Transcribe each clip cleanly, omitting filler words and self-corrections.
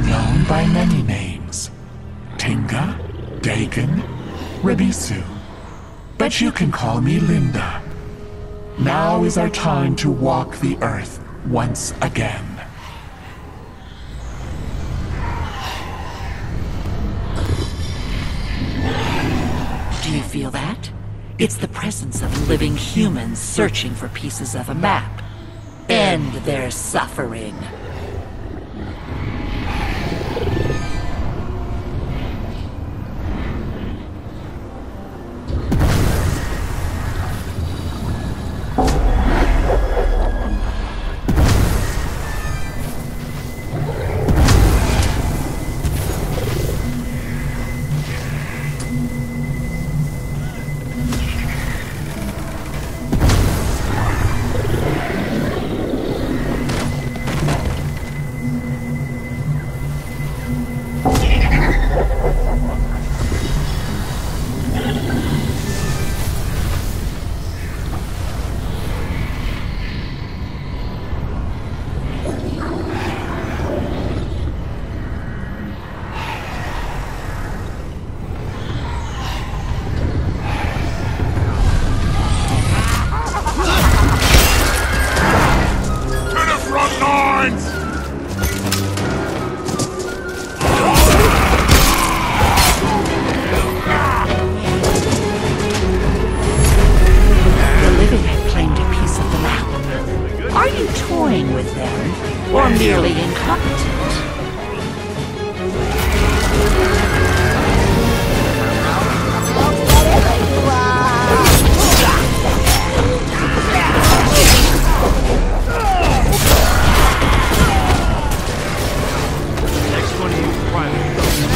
known by many names. Tinga, Dagon, Rabisu. But you can call me Linda. Now is our time to walk the earth once again. Do you feel that? It's the presence of living humans searching for pieces of a map. End their suffering. Or merely incompetent. Next one to use private.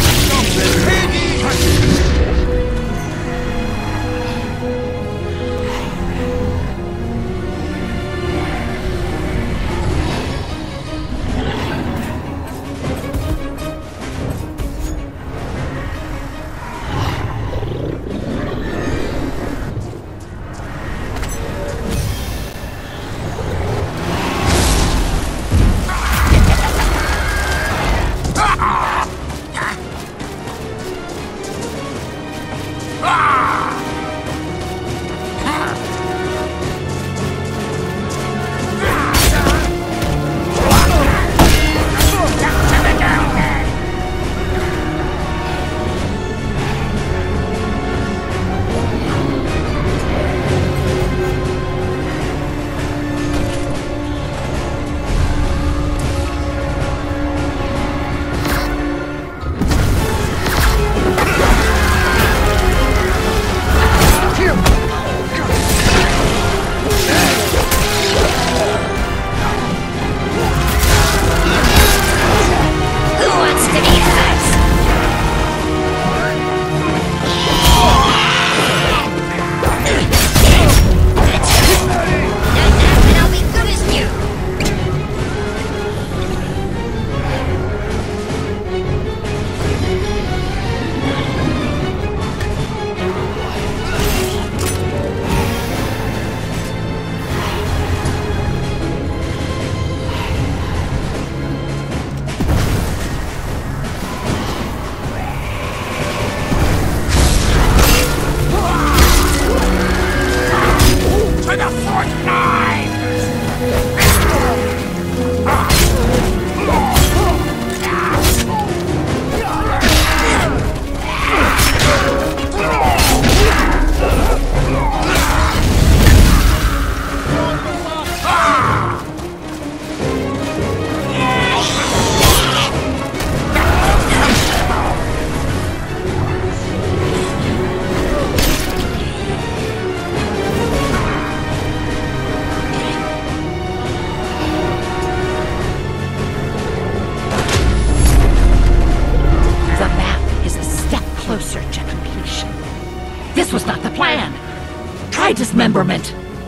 This was not the plan! Try dismemberment!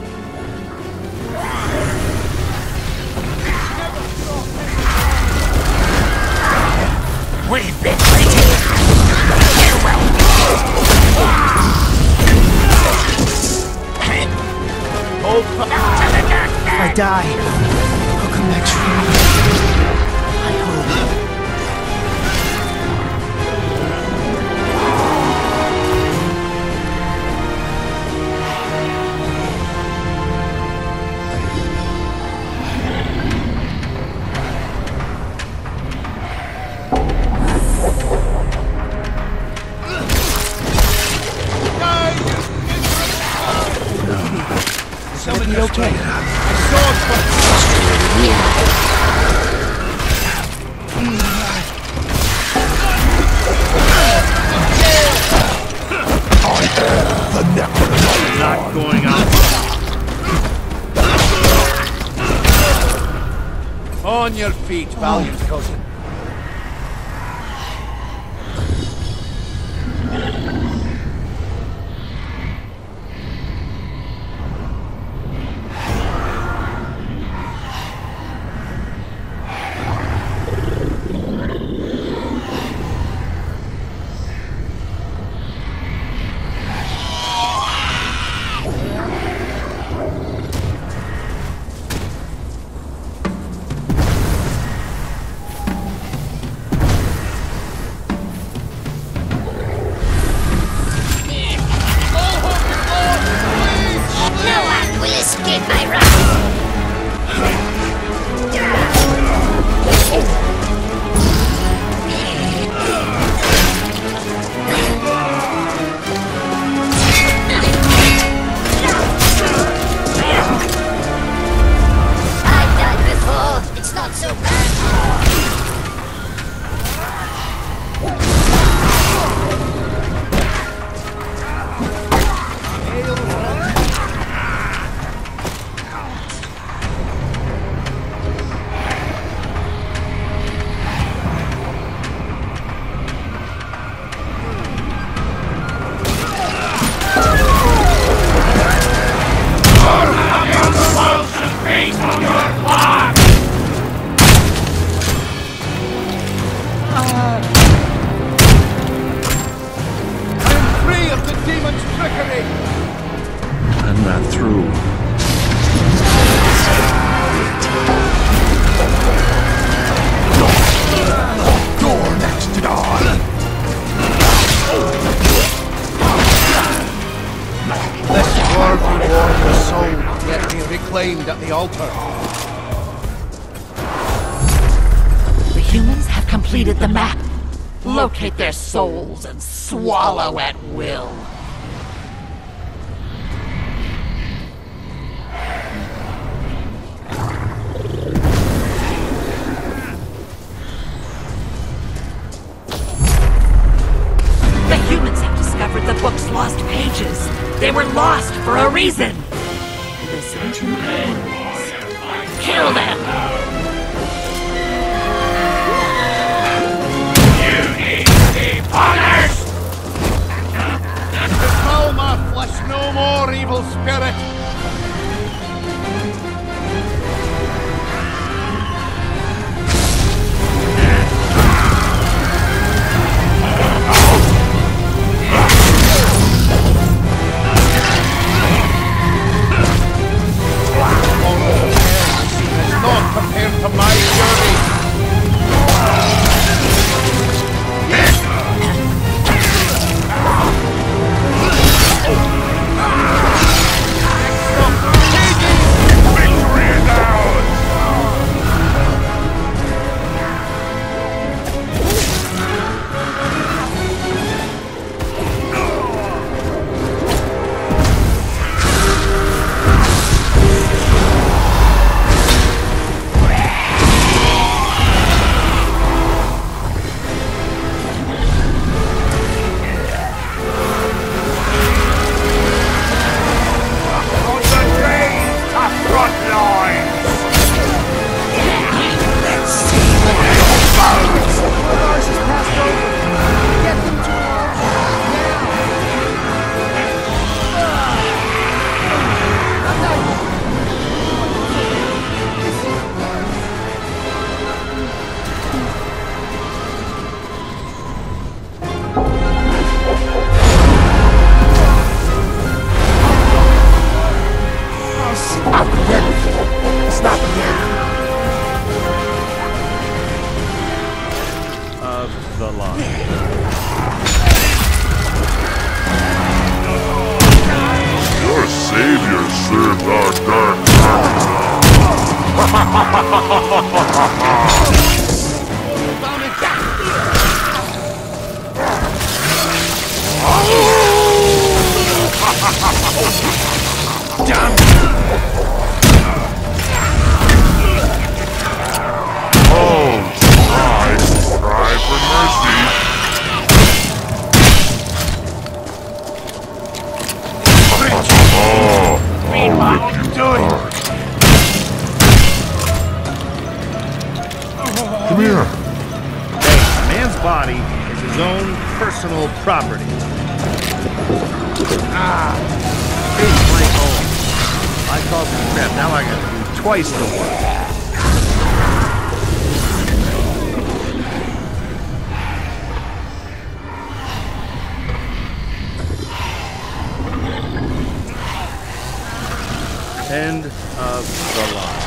We've been waiting! You will If I die, I'll come back strong. I hope. okay? Not going out. On your feet, valiant cousin. I'm not through. Door next to dawn. This worthy warrior's soul yet be reclaimed at the altar. The humans have completed the map. Locate their souls and swallow at will. The humans have discovered the book's lost pages. They were lost for a reason. Listen to my words. Kill them! Befall my flesh no more, evil spirit! It's not compared to my journey! The line. Your savior served our dark Damn! body is his own personal property. Big blank hole. I caused the crap. Now I gotta do twice the work. End of the line.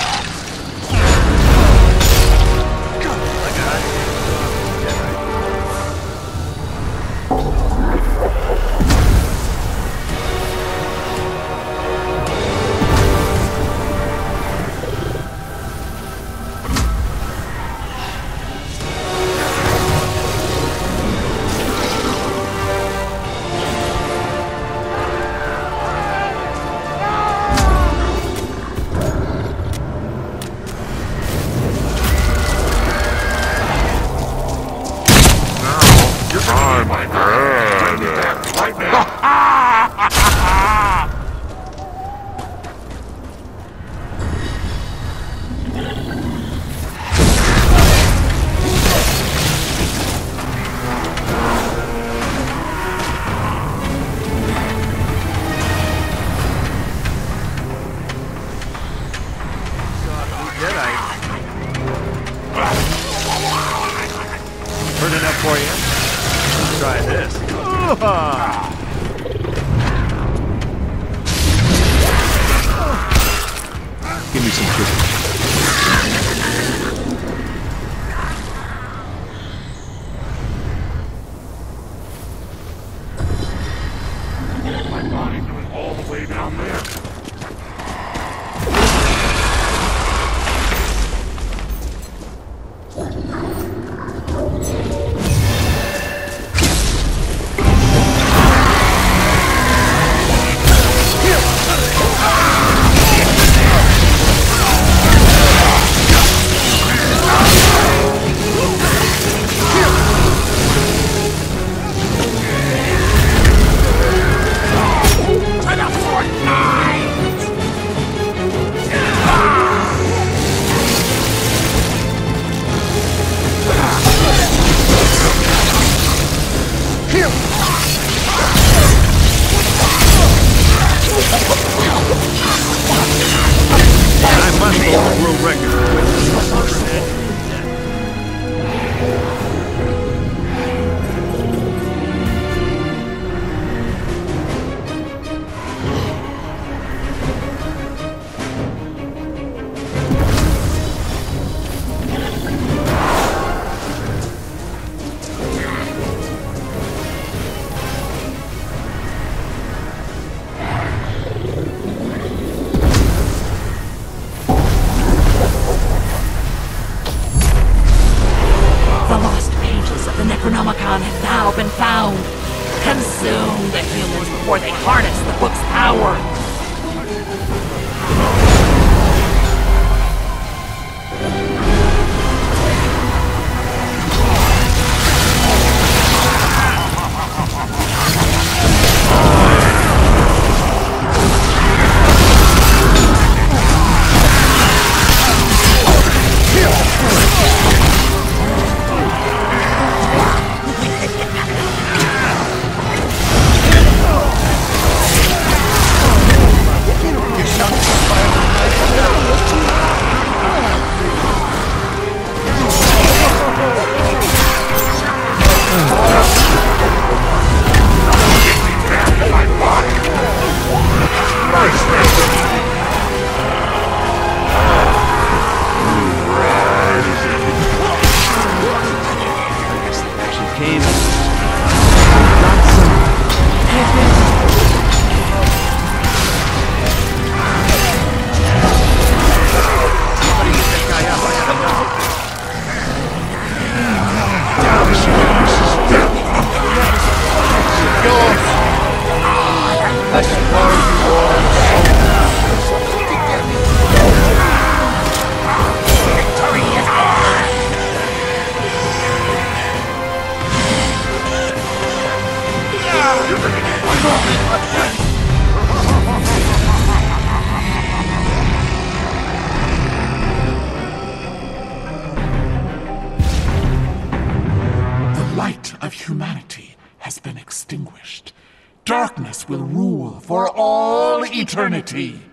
Heard enough for you? Let's try this. Give me some cookies. My body goes all the way down there. I must hold the world record for Necronomicon have now been found. Consume the humans before they harness the book's power. light of humanity has been extinguished. Darkness will rule for all eternity.